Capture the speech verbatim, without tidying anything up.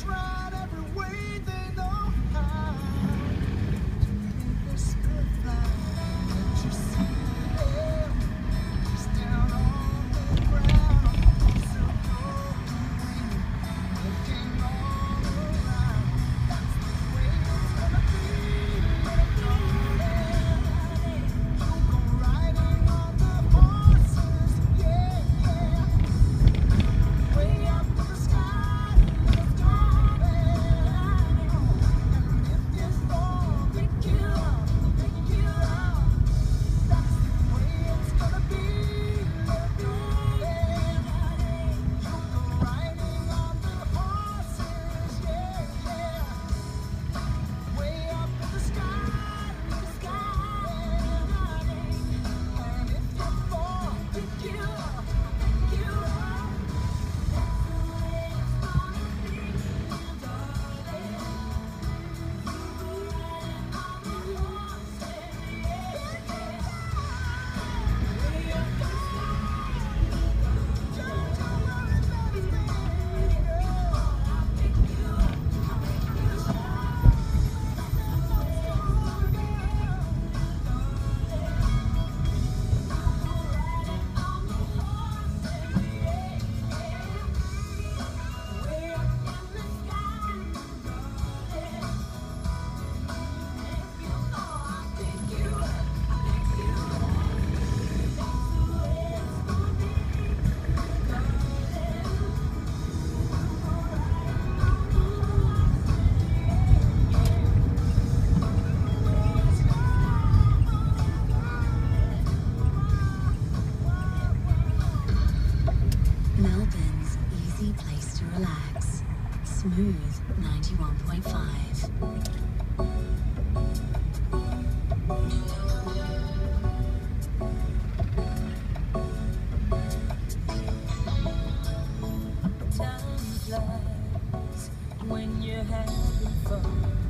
tried every way they know how to make their spirit fly. Can't you see them? Just down on the ground, so broken, looking all around. That's the way it's gonna be. You'll go riding on the horses, yeah, yeah. Way up in the sky, let's go, and if you fall, pick you up, pick you up. That's the way it's gonna be. Let go, you'll go riding on the horses, yeah, yeah. Way up in the sky, the sky, and if you fall, pick you up, pick you up. Melbourne's easy place to relax. Smooth ninety-one point five. Time flies when you're having fun.